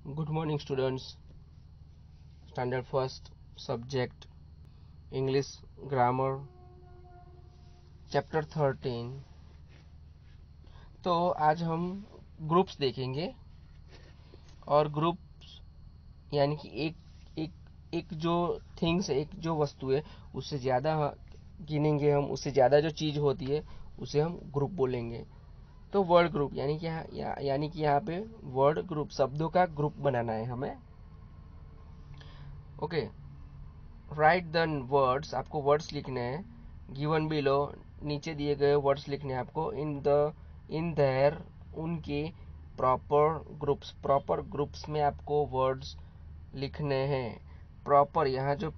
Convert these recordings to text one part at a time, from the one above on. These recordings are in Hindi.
Good morning, students. Standard first subject English grammar chapter 13। तो आज हम ग्रुप्स देखेंगे और ग्रुप्स यानी कि एक जो थिंग्स एक जो वस्तु है उससे ज़्यादा गिनेंगे हम, उससे ज़्यादा जो चीज़ होती है उसे हम ग्रुप बोलेंगे। तो वर्ड ग्रुप यानी कि यहाँ पे वर्ड ग्रुप शब्दों का ग्रुप बनाना है हमें। ओके, राइट द वर्ड्स, आपको वर्ड्स लिखने हैं। गिवन बिलो, नीचे दिए गए वर्ड्स लिखने हैं आपको। इन देयर, उनके प्रॉपर ग्रुप्स में आपको वर्ड्स लिखने हैं। प्रॉपर, यहाँ जो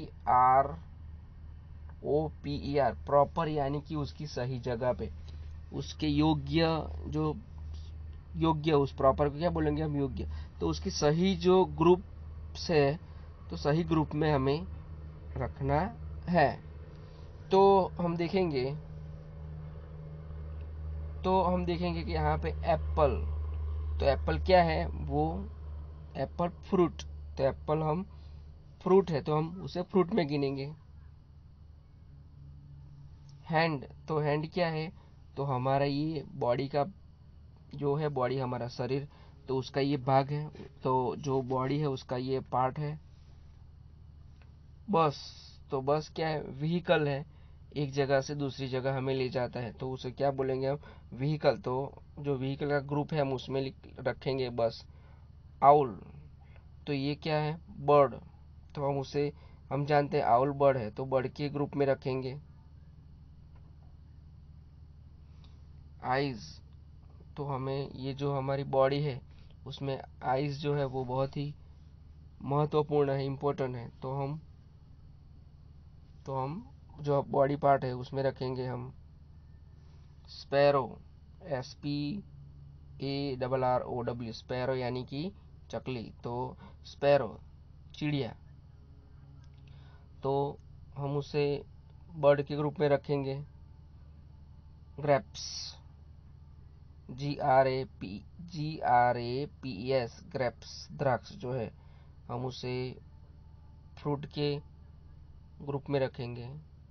PROPER, प्रॉपर यानी कि उसकी सही जगह पे, उसके योग्य, जो योग्य, उस प्रॉपर को क्या बोलेंगे हम, योग्य। तो उसकी सही जो ग्रुप है तो सही ग्रुप में हमें रखना है। तो हम देखेंगे कि यहाँ पे एप्पल, तो एप्पल क्या है, वो एप्पल फ्रूट, तो एप्पल हम फ्रूट है तो हम उसे फ्रूट में गिनेंगे। हैंड, तो हैंड क्या है, तो हमारा ये बॉडी का जो है, बॉडी हमारा शरीर, तो उसका ये भाग है, तो जो बॉडी है उसका ये पार्ट है। बस, तो बस क्या है, व्हीकल है, एक जगह से दूसरी जगह हमें ले जाता है, तो उसे क्या बोलेंगे हम, व्हीकल। तो जो व्हीकल का ग्रुप है हम उसमें रखेंगे बस। आउल, तो ये क्या है, बर्ड, तो हम जानते हैं आउल बर्ड है, तो बर्ड के ग्रुप में रखेंगे। आइज, तो हमें ये जो हमारी बॉडी है उसमें आइज जो है वो बहुत ही महत्वपूर्ण है, इम्पोर्टेंट है, तो हम जो बॉडी पार्ट है उसमें रखेंगे हम। स्पैरो, SPARROW, स्पैरो यानी कि चकली, तो स्पैरो चिड़िया, तो हम उसे बर्ड के ग्रुप में रखेंगे। ग्रेप्स, GRAPES, ग्रेप्स द्राक्ष जो है, हम उसे फ्रूट के ग्रुप में रखेंगे।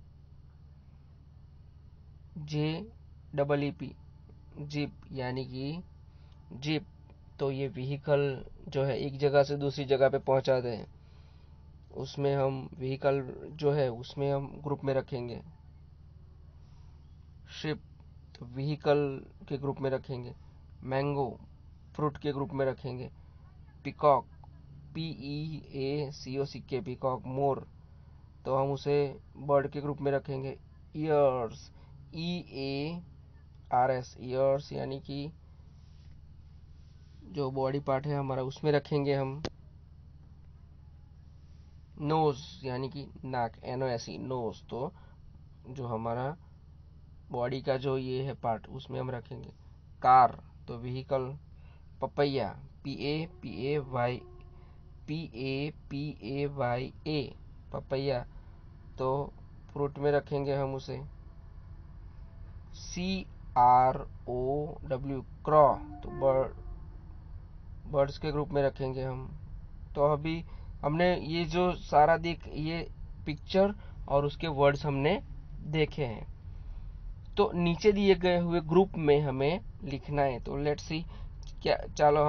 JEEP, जीप यानी कि जीप, तो ये व्हीकल जो है एक जगह से दूसरी जगह पे पहुंचाते हैं, उसमें हम व्हीकल जो है उसमें हम ग्रुप में रखेंगे। शिप, तो व्हीकल के ग्रुप में रखेंगे। मैंगो, फ्रूट के ग्रुप में रखेंगे। पिकॉक, PEACOCK, पिकॉक मोर, तो हम उसे बर्ड के ग्रुप में रखेंगे। ईयर्स, EARS, ईयर्स यानी कि जो बॉडी पार्ट है हमारा उसमें रखेंगे हम। नोज यानी कि नाक, NOSE, नोज, तो जो हमारा बॉडी का जो ये है पार्ट उसमें हम रखेंगे। कार, तो व्हीकल। पपैया, PAPAYA, पपैया, तो फ्रूट में रखेंगे हम उसे। CROW, क्रॉ, तो बर्ड्स के ग्रुप में रखेंगे हम। तो अभी हमने ये जो सारा ये पिक्चर और उसके वर्ड्स हमने देखे हैं, तो नीचे दिए गए हुए ग्रुप में हमें लिखना है। तो लेट्स सी, क्या, चलो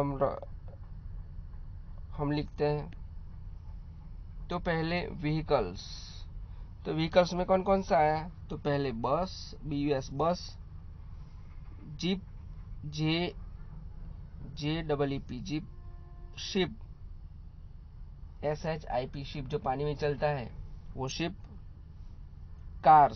हम लिखते हैं। तो पहले व्हीकल्स, तो व्हीकल्स में कौन कौन सा आया, तो पहले bus, BUS bus. Jeep, JEEP jeep. Ship, SHIP ship, जो पानी में चलता है वो शिप। Car,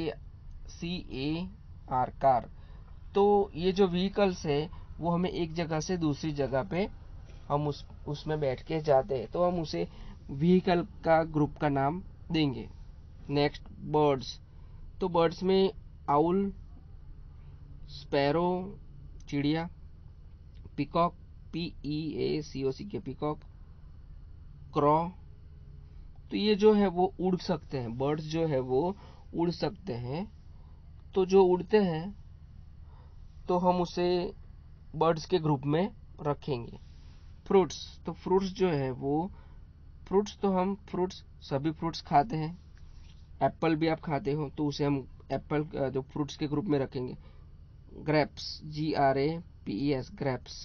CAR car. तो ये जो व्हीकल्स है वो हमें एक जगह से दूसरी जगह पे हम उसमें बैठ के जाते हैं, तो हम उसे व्हीकल का ग्रुप का नाम देंगे। नेक्स्ट, बर्ड्स, तो बर्ड्स में आउल, स्पैरो चिड़िया, पिकॉक, PEACOCK पिकॉक, क्रॉ, तो ये जो है वो उड़ सकते हैं, बर्ड्स जो है वो उड़ सकते हैं, तो जो उड़ते हैं तो हम उसे बर्ड्स के ग्रुप में रखेंगे। फ्रूट्स, तो फ्रूट्स जो है वो फ्रूट्स, तो हम फ्रूट्स सभी फ्रूट्स खाते हैं। एप्पल भी आप खाते हो तो उसे हम एप्पल जो फ्रूट्स के ग्रुप में रखेंगे। ग्रेप्स, GRAPES, ग्रेप्स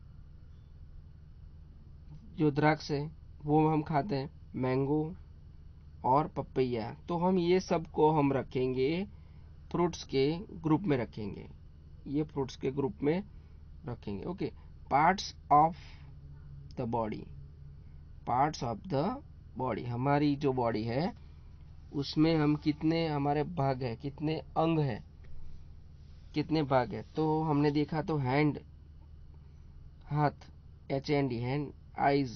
जो द्राक्ष है वो हम खाते हैं। मैंगो और पपैया, तो हम ये सब को हम रखेंगे फ्रूट्स के ग्रुप में रखेंगे, ये फ्रूट्स के ग्रुप में रखेंगे। Okay, parts of the body, parts of the body, हमारी जो बॉडी है उसमें हम कितने हमारे भाग है, कितने अंग है, कितने भाग है। तो हमने देखा तो हैंड, हाथ, HAND, हैंड, आईज,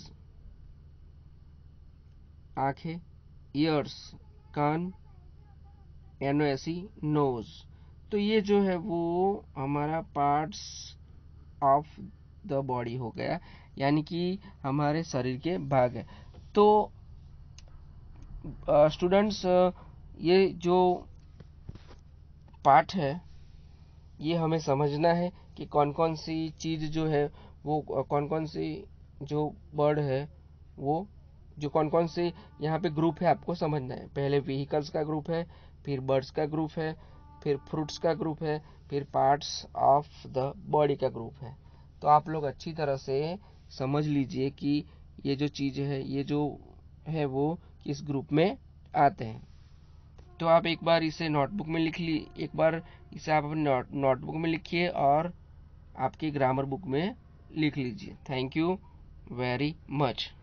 आंखें, ईयर्स, कान, NOSE, नोज। तो ये जो है वो हमारा पार्ट्स ऑफ द बॉडी हो गया, यानी कि हमारे शरीर के भाग है। तो स्टूडेंट्स, ये जो पार्ट है ये हमें समझना है कि कौन कौन सी चीज जो है वो, कौन कौन सी जो बर्ड है वो, जो कौन कौन से यहाँ पे ग्रुप है आपको समझना है। पहले व्हीकल्स का ग्रुप है, फिर बर्ड्स का ग्रुप है, फिर फ्रूट्स का ग्रुप है, फिर पार्ट्स ऑफ द बॉडी का ग्रुप है। तो आप लोग अच्छी तरह से समझ लीजिए कि ये जो चीज है, ये जो है वो किस ग्रुप में आते हैं। तो आप एक बार इसे नोटबुक में लिख ली, एक बार इसे आप अपने नोटबुक में लिखिए और आपकी ग्रामर बुक में लिख लीजिए। Thank you very much.